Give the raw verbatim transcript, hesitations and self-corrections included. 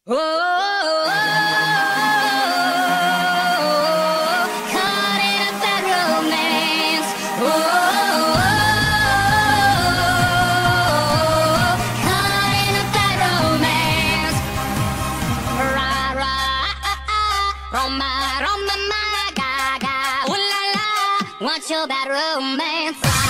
Oh, oh, oh, caught in a bad romance. Oh, oh, oh, caught in a bad romance. Ra ra ah, ah, Roma Roma ma ga ga. Ooh la la, want your bad romance.